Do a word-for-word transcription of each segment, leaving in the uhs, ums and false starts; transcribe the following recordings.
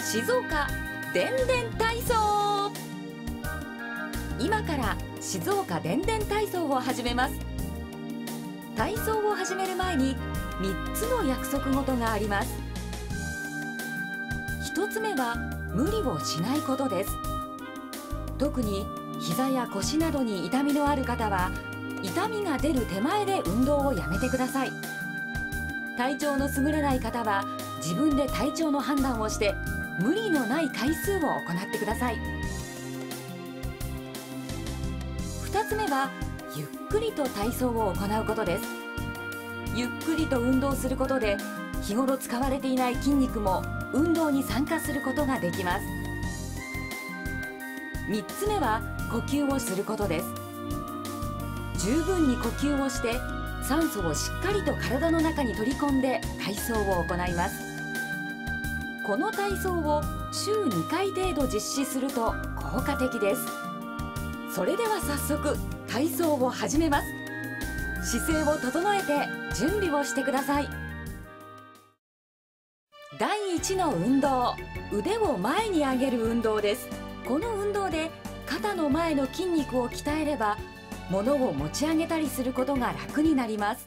静岡でんでん体操。今から静岡でんでん体操を始めます。体操を始める前にみっつの約束事があります。ひとつめは無理をしないことです。特に膝や腰などに痛みのある方は痛みが出る手前で運動をやめてください。体調の優れない方は自分で体調の判断をして無理のない回数を行ってください。ふたつめはゆっくりと体操を行うことです。ゆっくりと運動することで日頃使われていない筋肉も運動に参加することができます。みっつめは呼吸をすることです。十分に呼吸をして酸素をしっかりと体の中に取り込んで体操を行います。この体操を週にかい程度実施すると効果的です。それでは早速体操を始めます。姿勢を整えて準備をしてください。だいいちの運動、腕を前に上げる運動です。この運動で肩の前の筋肉を鍛えれば物を持ち上げたりすることが楽になります。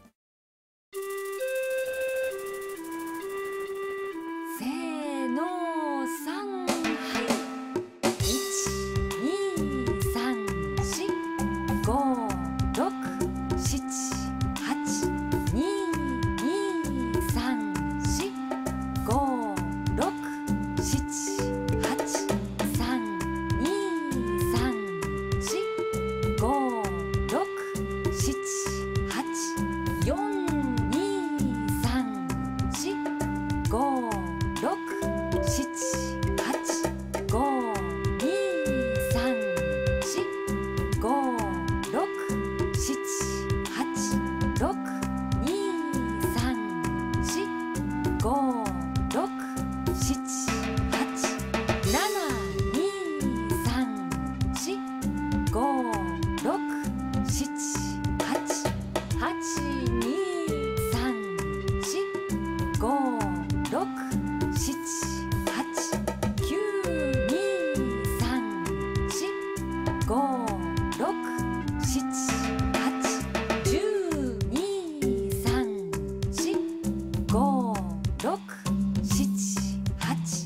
せーの、さん、はい。いち、に、さん、よん、ご、ろく、しち、はち、に、に、さん、よん、ご、ろく、しち、はち、さん、に、さん、よん、ご、ろく、しち、はち、よん、に、さん、よん、ご、ろく、しち、はち、ご、に、さん、よん、ご、ろく、しち、はち、ろく、に、さん、よん、ご、ろく、しち、はち、なな、に、さん、よん、ご、ろく、しち、はち、はち、に、さん、よん、ご、ろく、しち、はち、きゅう、に、さん、よん、ご、ろく、しち、はち、じゅう、に、さん、よん、ご、ろく、しち、はち。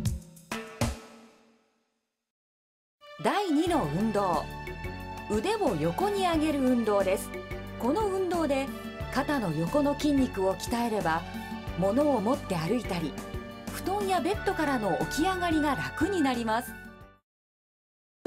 だいにの運動、腕を横に上げる運動です。この運動で肩の横の筋肉を鍛えれば物を持って歩いたり布団やベッドからの起き上がりが楽になります。せ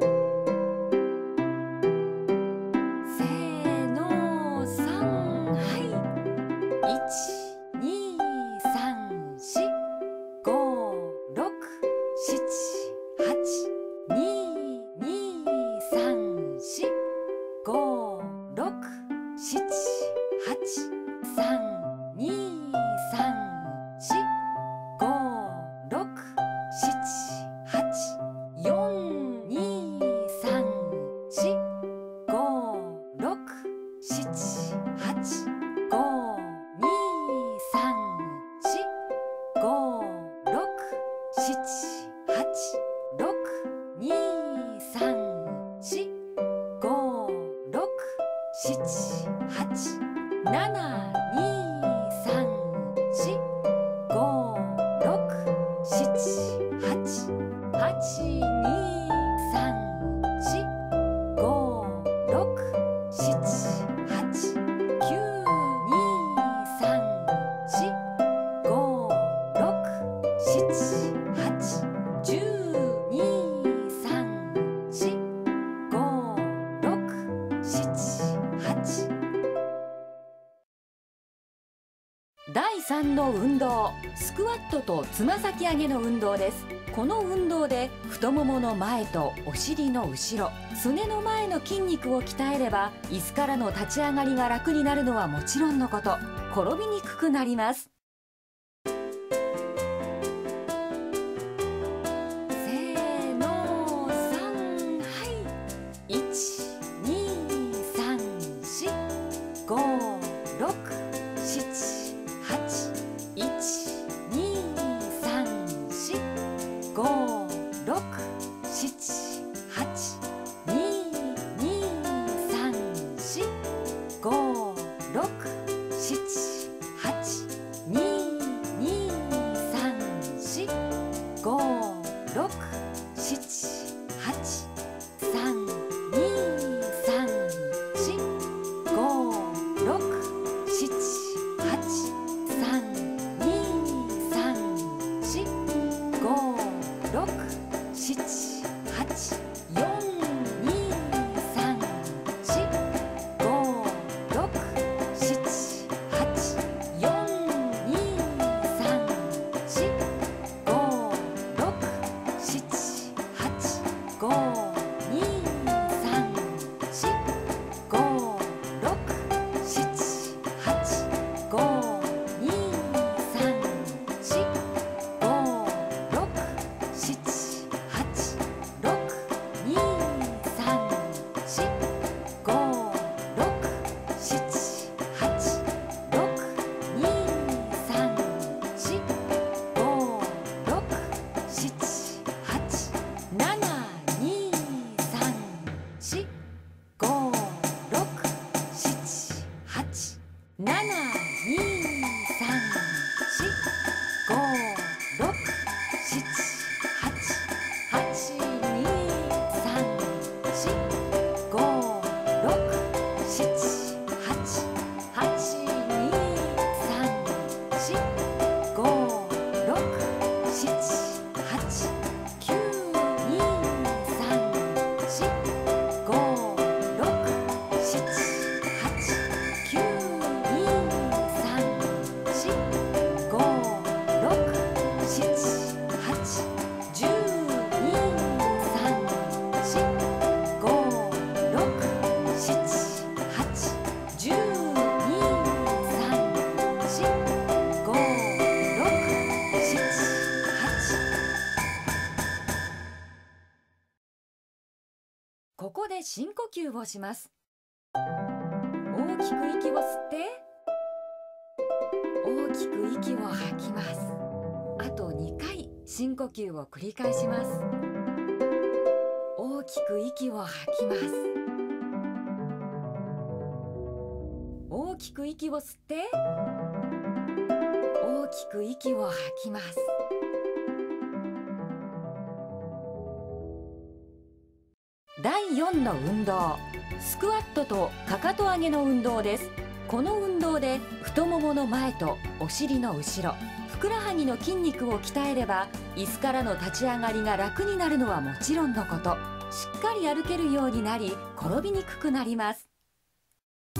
ーの、さん、はい。いち、に、さん、よん、ご、ろく、しち、はち、に、に、さん、よん、ご、ろく、しち、はち、さん、に、さん、よん、ご、ろく、しち、はち、よん、に、さん、よん、ご、ろく、しち、はち、ご、に、さん、よん、ご、ろく、しち、はち、ろく、に、さん、よん、ご、ろく、しち、はち、なな、に、さん、よん、ご、ろく、しち、はち、はち、に、さん、よん、ご、ろく、しち、はち、きゅう、に、さん、よん、ご、ろく、しち、はち、じゅう、に、さん、よん、ご、ろく、しち、はち。だいさんの運動、スクワットとつま先上げの運動です。この運動で太ももの前とお尻の後ろ、すねの前の筋肉を鍛えれば椅子からの立ち上がりが楽になるのはもちろんのこと、転びにくくなります。せーの、さん、はい。いち、に、さん、よん、ご、ろく、しち、はち、いち、に、さん、よん、 ここで深呼吸をします。大きく息を吸って大きく息を吐きます。あとにかい深呼吸を繰り返します。大きく息を吐きます。大きく息を吸って大きく息を吐きます。だいよんの運動、スクワットとかかと上げの運動です。この運動で太ももの前とお尻の後ろ、ふくらはぎの筋肉を鍛えれば、椅子からの立ち上がりが楽になるのはもちろんのこと、しっかり歩けるようになり、転びにくくなります。せ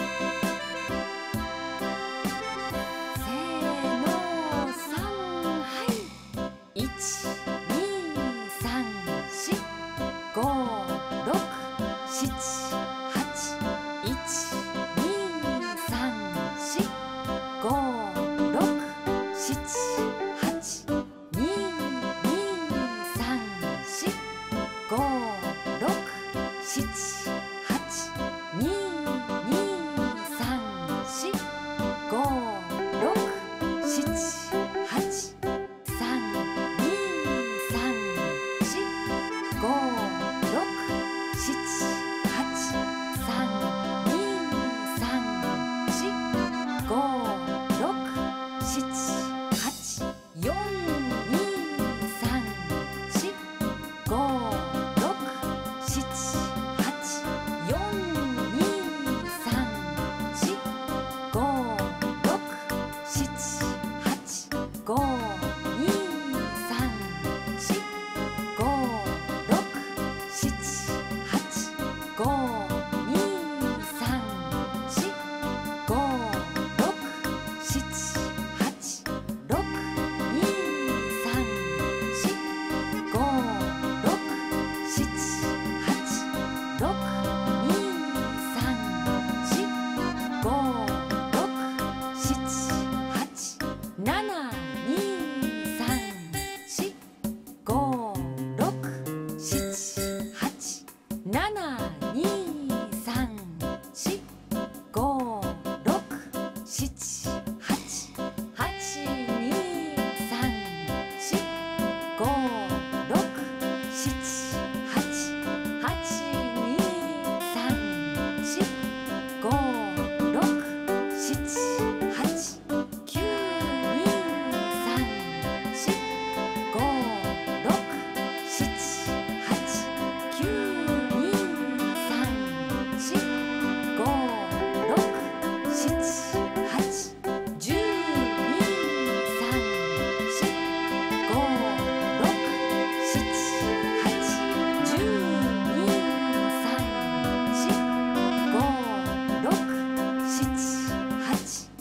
ーの、さん、はい。いち、に、さん、し、ご、ろく、しち、はち、いち、に、さん、し、ご、ろく、しち、はち、に、に、さん、し、ご、ろく、しち、はち、に、に、さん、し、ご、ろく、しち、はち、さん、に、さん、し、ご、ろく、しち、はち、さん、に、さん、し、ご、ろく、しち、はち、よん、に、さん、し、ご、ろく、しち、はち、よん、に、さん、し、ご、ろく、しち、はち、ご、に、さん、し、ご、ろく、しち、はち、ご、に、さん、し、ご、ろく、しち、はち、ろく、に、さん、し、ご、ろく、しち、はち、ろく、に、さん、し、ご、ろく、しち、はち、なな、に、さん、し、ご、ろく、しち、はち、なな、に、さん、し、ご、ろく、しち、はち、はち、に、さん、し、ご、ろく、しち、はち、はち、に、さん、し、ご、ろく、しち、はち、きゅう、に、さん、し、ご、ろく、しち、はち、きゅう、に、さん、し、ご、ろく、しち、はち、じゅう、に、さん、し、ご、ろく、しち、はち、じゅう、に、さん、し、ご、ろく、しち、はち。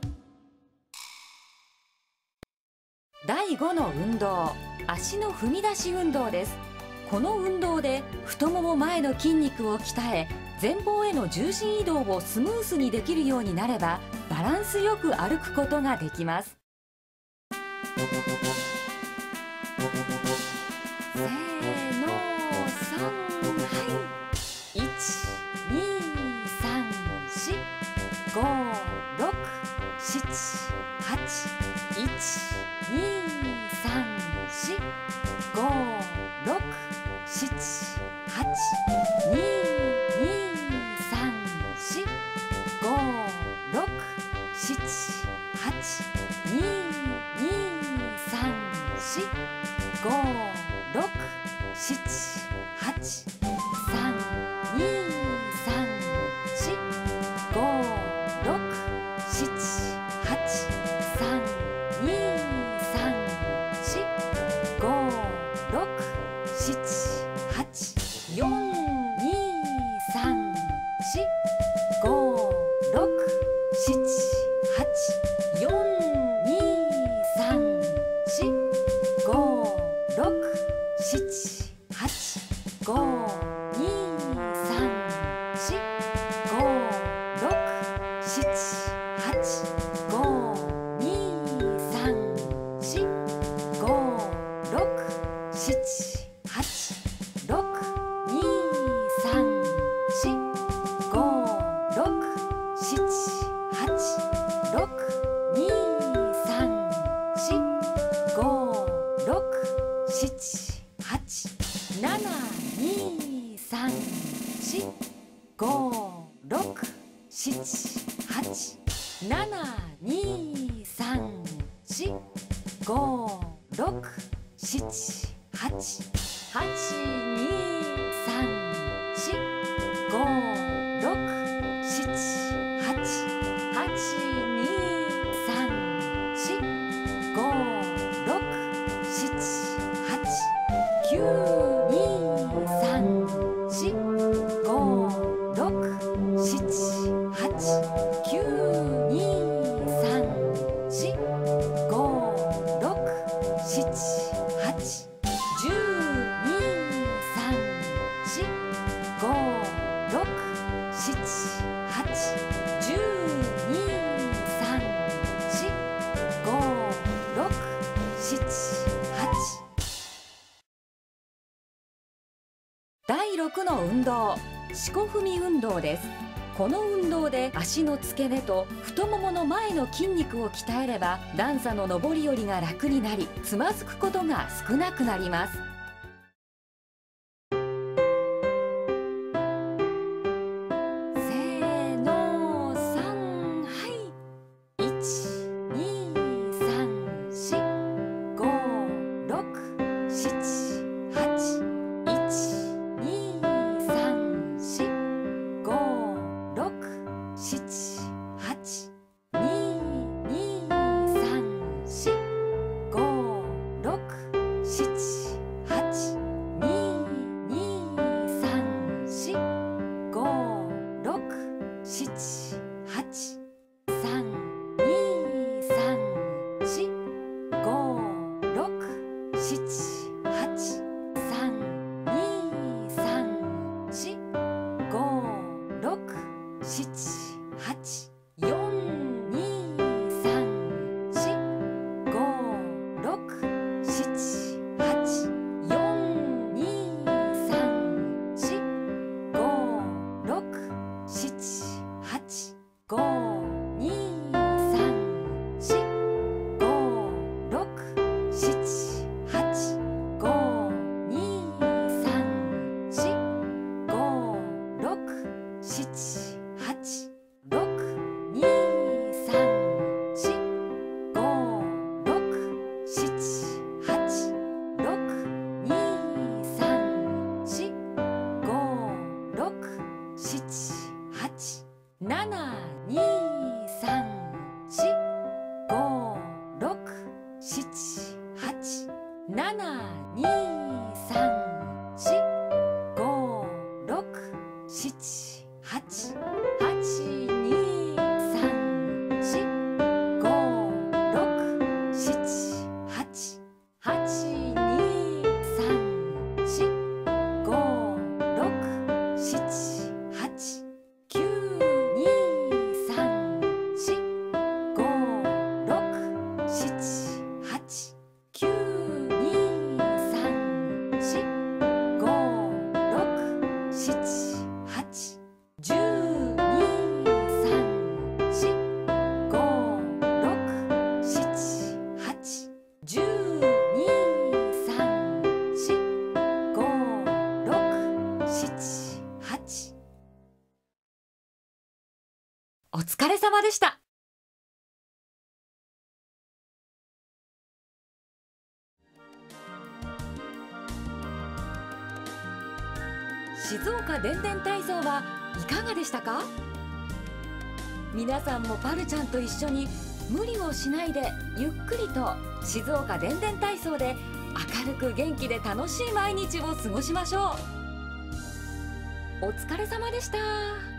だいごの運動、足の踏み出し運動です。この運動で太もも前の筋肉を鍛え、前方への重心移動をスムースにできるようになれば、バランスよく歩くことができます。せーの、さん、はい。いち、に、さん、し、ご、ろく、しち、はち、いち、に、さん、し、ご、ろく、しち、はち、に、に、さん、し、ご、ろく、しち、はち、に、に、さん、し、ご、ろく、しち、はち、さん、に、さん、し、ご、ろく、しち、はち、さん、 し、ご、ろく、しち、はち、はち、に、さん、し、ご、ろく、しち、はち、はち、に、さん、し、ご、ろく、しち、はち、きゅう、に、さん、し、ご、ろく、しち、はち、きゅう、に、さん、し、ご、ろく、しち、はち、じゅう、に、さん、し、ご、ろく、しち、はち、じゅう、に、さん、し、ご、ろく、しち、はち。だいろくの運動、四股踏み運動です。この運動で足の付け根と太ももの前の筋肉を鍛えれば、段差の上り下りが楽になり、つまずくことが少なくなります。せーの、さん、はい。いち、に、さん、し、ご、ろく、しち、はち。いち、に、さん、し、ご、ろく、しち、はち。に、に、さん、し、ご、ろく、しち、はち。に、に、さん、し、ご、ろく、しち、はち。さん、に、さん、し、ご、ろく、しち、はち。さん、に、さん、し、ご、ろく、しち、はち。よん、に、さん、し、ご、ろく、しち、はち。よん、に、さん、し、ご、ろく、しち、はち。ご、に、さん、し、ご、ろく、しち、はち。ご、に、さん、し、ご、ろく、しち、はち。ろく、に、さん、し、ご、ろく、しち、はち。ろく、に、さん、し、ご、ろく、しち、はち。なな、に、さん、し、ご、ろく、しち、はち。なな、に、さん、し、ご、ろく、しち、はち。はち、に、さん、し、ご、ろく、しち、はち。はち、に、さん、し、ご、ろく、しち、はち。きゅう、に、さん、し、ご、ろく、しち、はち。きゅう、に、さん、し、ご、ろく、しち、はち。じゅう、に、さん、し、ご、ろく、しち、はち。じゅう、に、さん、し、ご、ろく、しち、はち。お疲れ様でした。静岡でんでん体操はいかがでしたか？皆さんもパルちゃんと一緒に無理をしないでゆっくりと静岡でんでん体操で明るく元気で楽しい毎日を過ごしましょう。お疲れ様でした。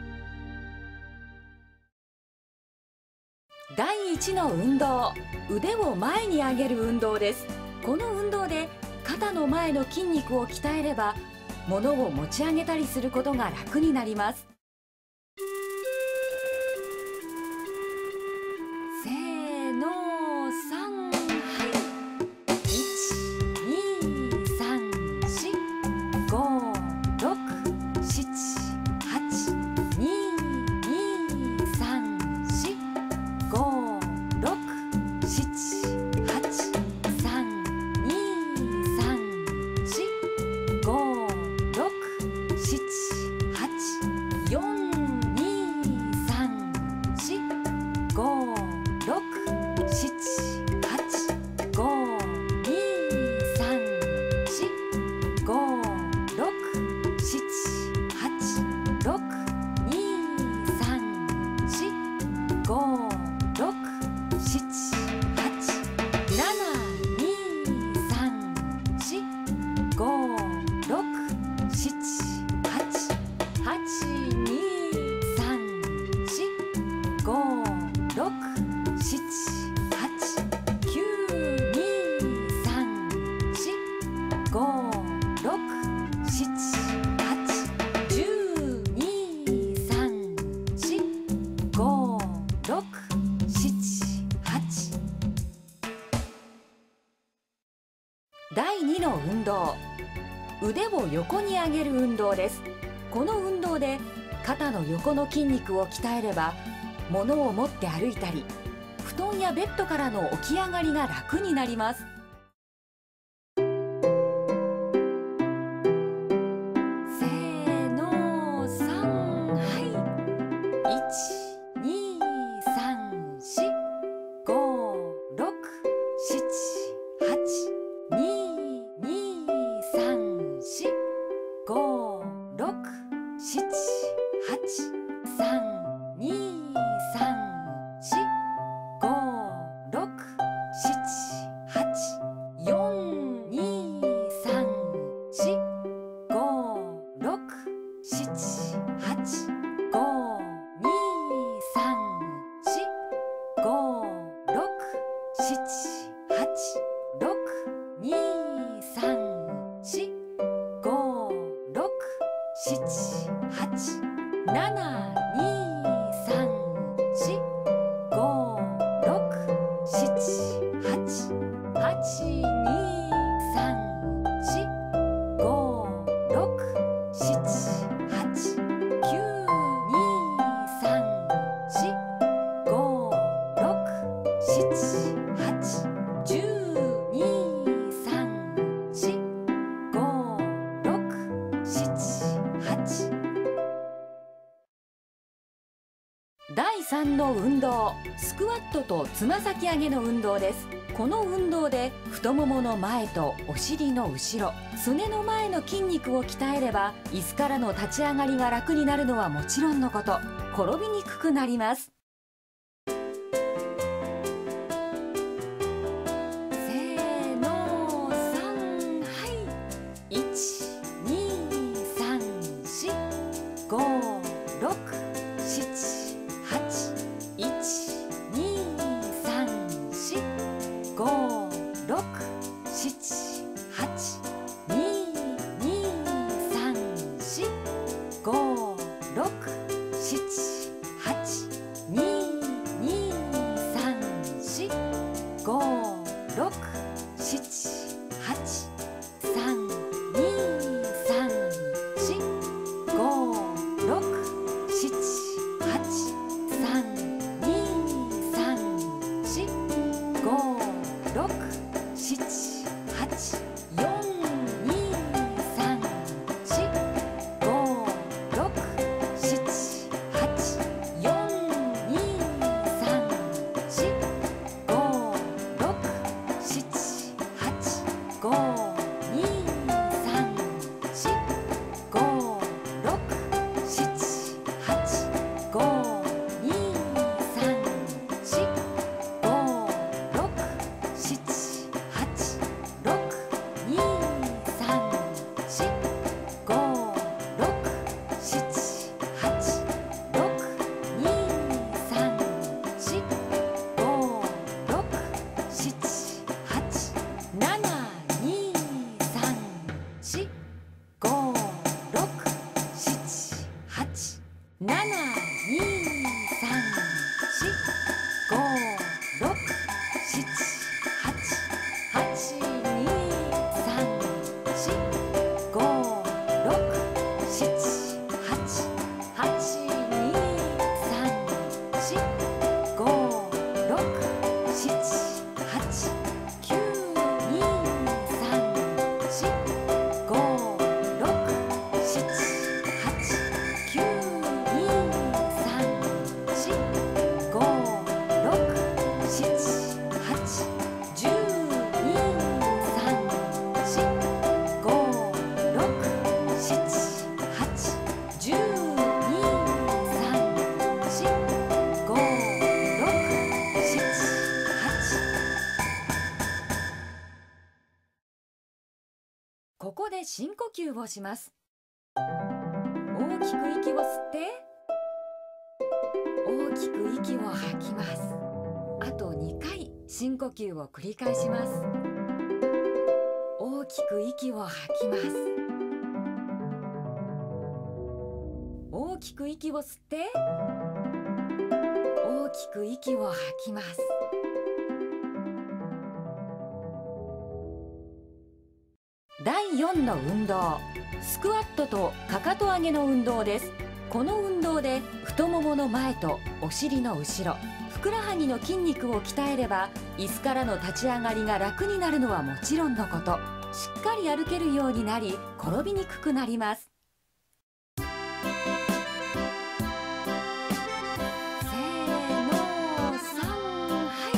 だいいちの運動、腕を前に上げる運動です。この運動で肩の前の筋肉を鍛えれば、物を持ち上げたりすることが楽になります。せーの、さん、はい。いち、に、さん、し、ご、ろく、しち、はち。に、に、さん、し、ご、ろく、しち、はち。さん、に、さん、し、ご、ろく、しち、はち。よん、に、さん、し、ご、ろく、しち、はち。 だいにの運動、腕を横に上げる運動です。この運動で肩の横の筋肉を鍛えれば、物を持って歩いたり、布団やベッドからの起き上がりが楽になります。せーの、さん、はい。いち、に、さん、し、ご、ろく、しち、はち、に、に、さん、し、ご、ろく、しち、はち、さん、に、さん、し、ご、ろく、しち、はち、よん、に、さん、し、ご、ろく、しち、はち、ご、に、さん、し、ご、ろく、しち、はち、ろく、に、さん、し、ご、ろく、しち、はち、なな、に、さん、し、ご、ろく、しち、はち、はち、に、さん、し、ご、ろく、しち、はち、きゅう、に、さん、し、ご、ろく、しち、はち、じゅう、に、さん、し、ご、ろく、しち、はち。だいさんの運動、スクワットとつま先上げの運動です。この運動で太ももの前とお尻の後ろ、すねの前の筋肉を鍛えれば、椅子からの立ち上がりが楽になるのはもちろんのこと、転びにくくなります。せーの、さん、はい。いち、に、さん、し、ご、ろく、しち、はち、いち、に、さん、し、ご、ろく、しち、はち、に、に、さん、し、ご、ろく、しち、はち、に、に、さん、し、ご、ろく、しち、はち、さん、に、さん、し、ご、ろく、しち、はち、さん、に、さん、し、ご、ろく、しち、はち、よん、に、さん、し、ご、ろく、しち、はち、よん、に、さん、し、ご、ろく、しち、はち、ご、に、さん、し、ご、ろく、しち、はち、ご、に、さん、し、ご、ろく、しち、はち、ろく、に、さん、し、ご、ろく、しち、はち、ろく、に、さん、し、ご、ろく、しち、はち、なな、に、さん、し、ご、ろく、しち、はち、なな、に、さん、し、ご、ろく、しち、はち、はち、に、さん、し、ご、ろく、しち、はち、はち、に、さん、し、ご、ろく、しち、はち、きゅう、に、さん、し、ご、ろく、しち、はち、きゅう、に、さん、し、ご、ろく、しち、はち、じゅう、に、さん、し、ご、ろく、しち、はち、じゅう、に、さん、し、ご、ろく、しち、はち。ここで深呼吸をします。大きく息を吸って、大きく息を吐きます。あとにかい深呼吸を繰り返します。大きく息を吐きます。大きく息を吸って、大きく息を吐きます。 だいよんの運動、スクワットとかかと上げの運動です。この運動で太ももの前とお尻の後ろ、ふくらはぎの筋肉を鍛えれば、椅子からの立ち上がりが楽になるのはもちろんのこと、しっかり歩けるようになり、転びにくくなります。せーの、さん、はい。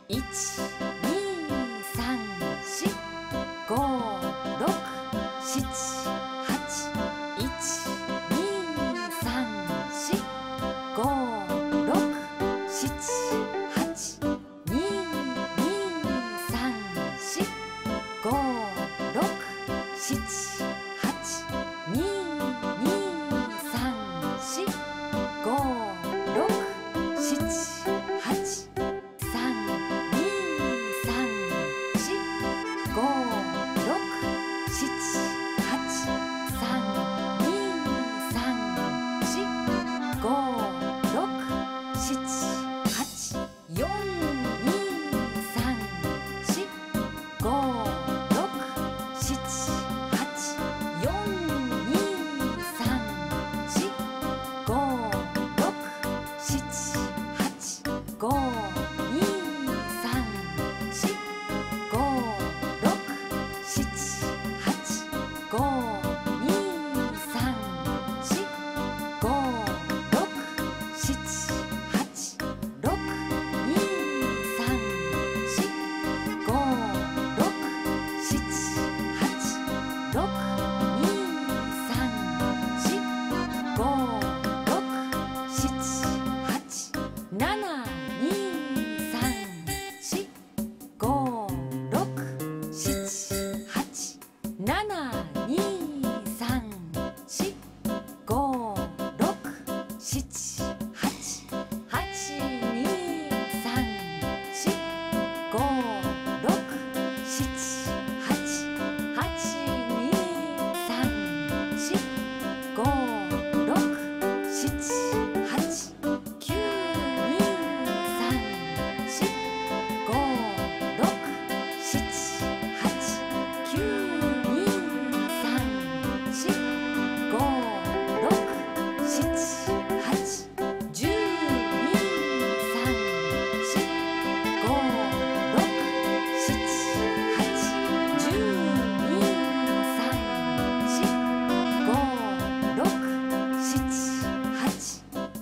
いち、に、さん、し、ご、ろく、しち、はち。いち、に、さん、し、ご、ろく、しち、はち。に、に、さん、し、ご、ろく、しち、はち。に、に、さん、し、ご、ろく、しち、はち。さん、に、さん、し、ご、ろく、しち、はち。さん、に、さん、し、ご、ろく、しち、はち。よん、に、さん、し、ご、ろく、しち、はち。よん、に、さん、し、ご、ろく、しち、はち。ご、に、さん、し、ご、ろく、しち、はち。ご、に、さん、し、ご、ろく、しち、はち。ろく、に、さん、し、ご、ろく、しち、はち。ろく、に、さん、し、ご、ろく、しち、はち。なな、に、さん、し、ご、ろく、しち、はち。なな、に、さん、し、ご、ろく、しち、はち。はち、に、さん、し、ご、ろく、しち、はち。はち、に、さん、し、ご、ろく、しち、はち。きゅう、に、さん、し、ご、ろく、しち、はち。きゅう、に、さん、し、ご、ろく、しち、はち。じゅう、に、さん、し、ご、ろく、しち、はち。じゅう、に、さん、し、ご、ろく、しち、はち。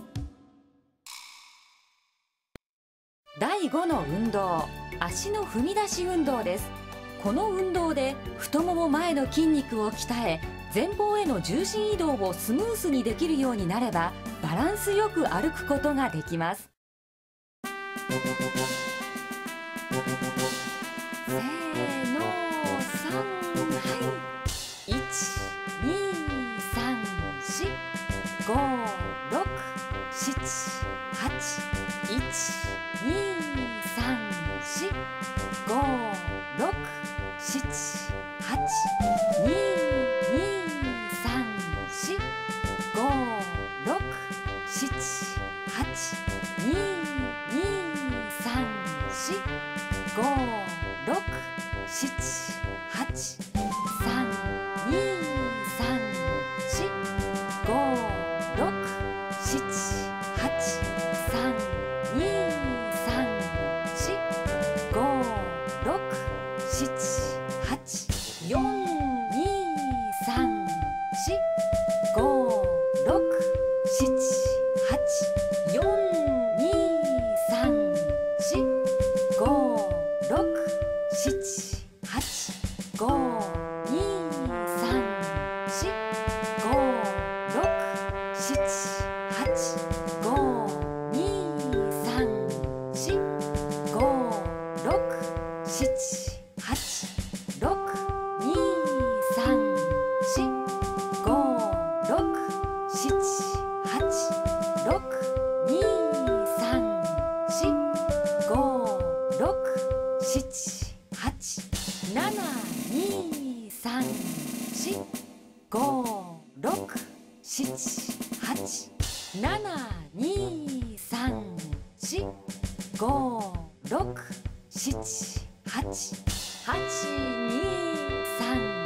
だいごの運動、足の踏み出し運動です。この運動で太もも前の筋肉を鍛え、前方への重心移動をスムースにできるようになれば、バランスよく歩くことができます。せーの、さん、はい。いち、に、さん、し、ご、ろく、しち、はち。いち、に、さん、し、ご、ろく、しち、はち。に、に、さん、し、ご、ろく、しち、はち。に、に、さん、し、ご、ろく、しち、はち。さん、に、さん、し、ご、ろく、しち、はち。さん、に、さん、し、ご、ろく、しち、はち。よん、に、さん、し、ご、ろく、しち、はち。よん、に、さん、し、ご、ろく、しち、はち。ご、に、さん、し、ご、ろく、しち、はち。ご、に、さん、し、ご、ろく、しち、はち。ろく、に、さん、し、ご、ろく、しち、はち。ろく、に、さん、し、ご、ろく、しち、はち。なな、に、さん、し、ご、ろく、しち、はち。なな、に、さん、し、ご、ろく、しち、はち。はち、に、さん、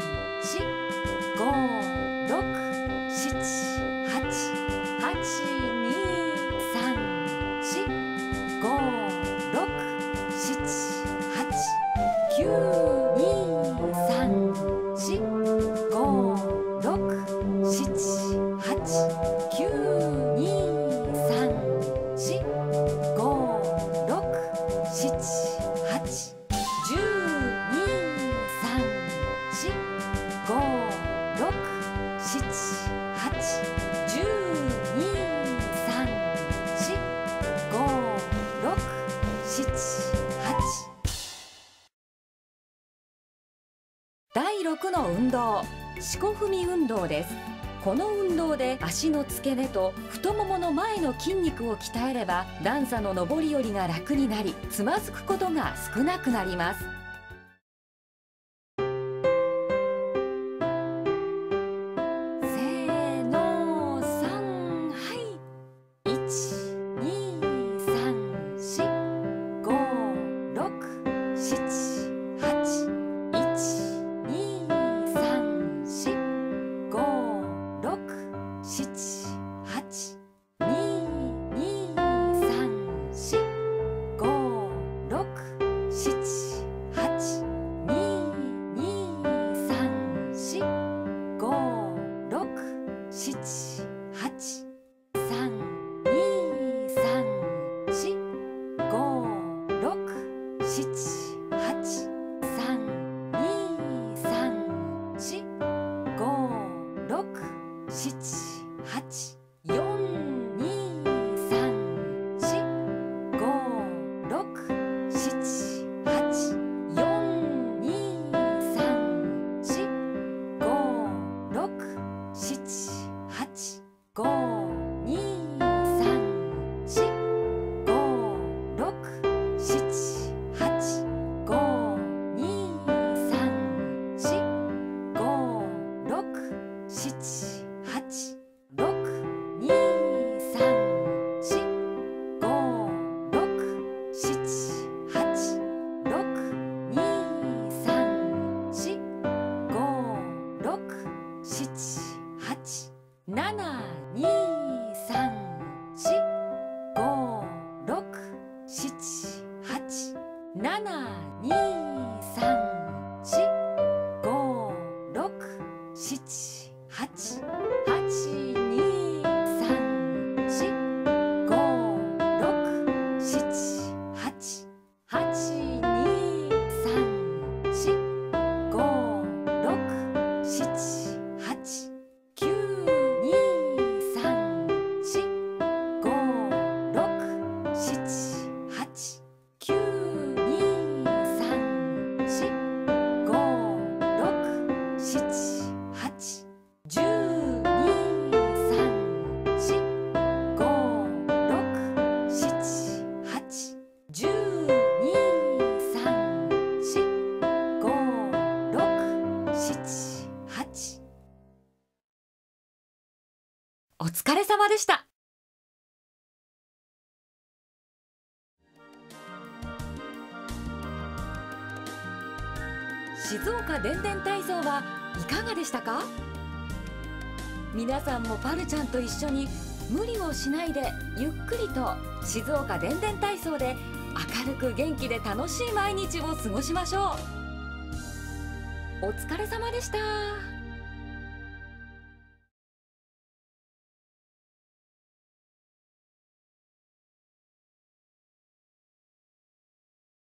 きゅう、に、さん、し、ご、ろく、しち、はち、きゅう、に、さん、し、ご、ろく、しち、はち、じゅう、に、さん、し、ご、ろく、しち、はち、じゅう、に、さん、し、ご、ろく、しち、はち。だいろくの運動、四股踏み運動です。この運動で足の付け根と太ももの前の筋肉を鍛えれば、段差の上り下りが楽になり、つまずくことが少なくなります。お疲れ様でした。静岡でんでん体操はいかがでしたか？皆さんもパルちゃんと一緒に無理をしないでゆっくりと静岡でんでん体操で明るく元気で楽しい毎日を過ごしましょう。お疲れ様でした。